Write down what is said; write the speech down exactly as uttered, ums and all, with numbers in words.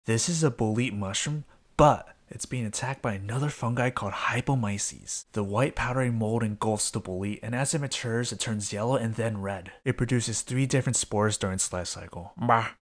This is a bolete mushroom, but it's being attacked by another fungi called Hypomyces. The white powdery mold engulfs the bolete, and as it matures, it turns yellow and then red. It produces three different spores during its life cycle. Bah.